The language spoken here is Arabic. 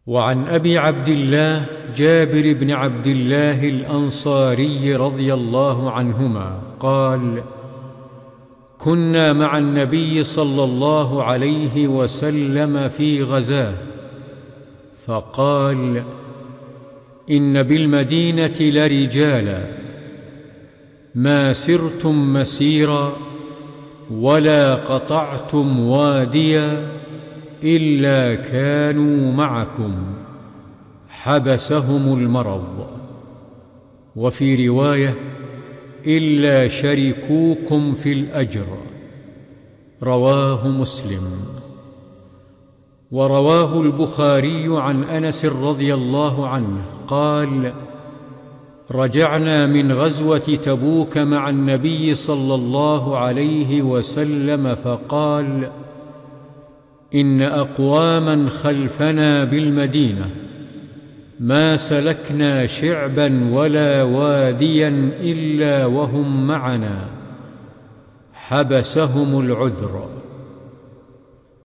وعن أبي عبد الله جابر بن عبد الله الأنصاري رضي الله عنهما قال: كنا مع النبي صلى الله عليه وسلم في غزاه، فقال: إن بالمدينة لرجالا ما سرتم مسيرا ولا قطعتم واديا إلا كانوا معكم، حبسهم المرض. وفي رواية: إلا شركوكم في الأجر. رواه مسلم. ورواه البخاري عن أنس رضي الله عنه قال: رجعنا من غزوة تبوك مع النبي صلى الله عليه وسلم فقال: إن أقواما خلفنا بالمدينة ما سلكنا شعبا ولا واديا إلا وهم معنا، حبسهم العذر.